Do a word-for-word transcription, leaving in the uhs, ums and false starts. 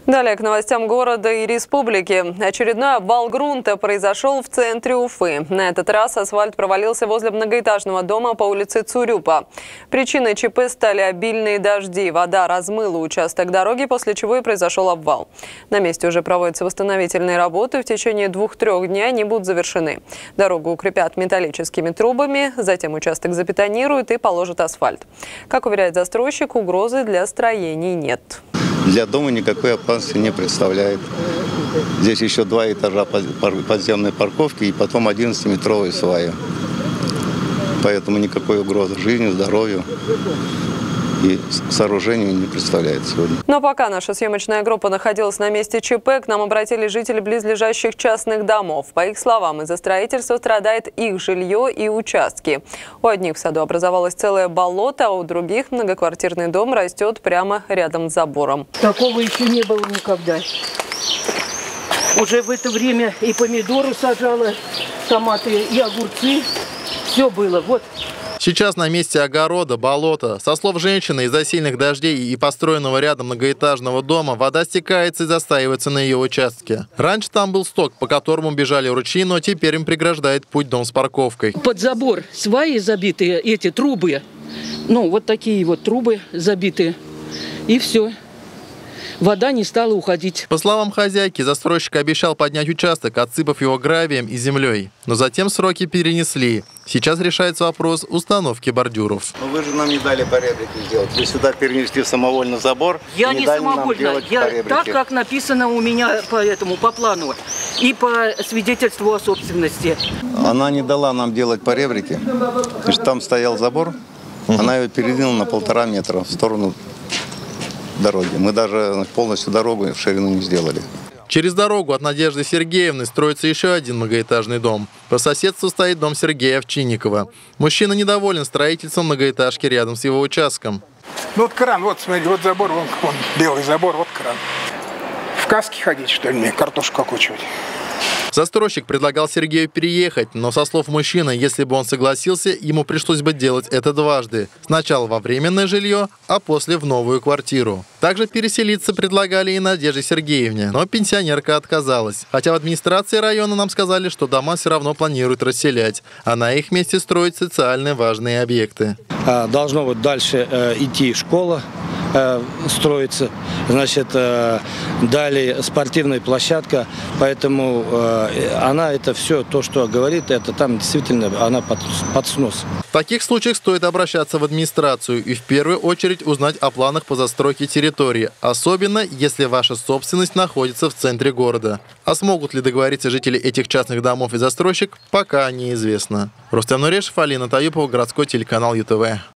Далее к новостям города и республики. Очередной обвал грунта произошел в центре Уфы. На этот раз асфальт провалился возле многоэтажного дома по улице Цурюпа. Причиной ЧП стали обильные дожди. Вода размыла участок дороги, после чего и произошел обвал. На месте уже проводятся восстановительные работы. В течение двух-трех дней они будут завершены. Дорогу укрепят металлическими трубами, затем участок забетонируют и положат асфальт. Как уверяет застройщик, угрозы для строений нет. Для дома никакой опасности не представляет. Здесь еще два этажа подземной парковки и потом одиннадцатиметровые сваи. Поэтому никакой угрозы жизни, здоровью и сооружению не представляет сегодня. Но пока наша съемочная группа находилась на месте ЧП, к нам обратились жители близлежащих частных домов. По их словам, из-за строительства страдает их жилье и участки. У одних в саду образовалось целое болото, а у других многоквартирный дом растет прямо рядом с забором. Такого еще не было никогда. Уже в это время и помидоры сажала, томаты, и огурцы. Все было. Вот. Сейчас на месте огорода болото. Со слов женщины, из-за сильных дождей и построенного рядом многоэтажного дома вода стекается и застаивается на ее участке. Раньше там был сток, по которому бежали ручьи, но теперь им преграждает путь дом с парковкой. Под забор сваи забитые, эти трубы. Ну, вот такие вот трубы забитые. И все. Вода не стала уходить. По словам хозяйки, застройщик обещал поднять участок, отсыпав его гравием и землей. Но затем сроки перенесли. Сейчас решается вопрос установки бордюров. Но вы же нам не дали поребрики сделать. Вы сюда перенесли самовольно забор. Я не, не дали самовольно. нам Я так, как написано у меня по этому, по плану и по свидетельству о собственности. Она не дала нам делать поребрики. Там стоял забор. Она его передвинула на полтора метра в сторону дороги. Мы даже полностью дорогу в ширину не сделали. Через дорогу от Надежды Сергеевны строится еще один многоэтажный дом. По соседству стоит дом Сергея Овчинникова. Мужчина недоволен строительством многоэтажки рядом с его участком. Ну вот кран, вот смотри, вот забор, вон, вон белый забор, вот кран. В каске ходить, что ли, мне картошку окучивать? Застройщик предлагал Сергею переехать, но со слов мужчины, если бы он согласился, ему пришлось бы делать это дважды. Сначала во временное жилье, а после в новую квартиру. Также переселиться предлагали и Надежде Сергеевне, но пенсионерка отказалась. Хотя в администрации района нам сказали, что дома все равно планируют расселять, а на их месте строить социально важные объекты. Должно вот дальше э, идти школа. Строится, значит, далее спортивная площадка, поэтому она это все, то, что говорит, это там действительно она под, под снос. В таких случаях стоит обращаться в администрацию и в первую очередь узнать о планах по застройке территории, особенно если ваша собственность находится в центре города. А смогут ли договориться жители этих частных домов и застройщик, пока неизвестно. Рустем Нурешев, Алина Таюпова, городской телеканал ЮТВ.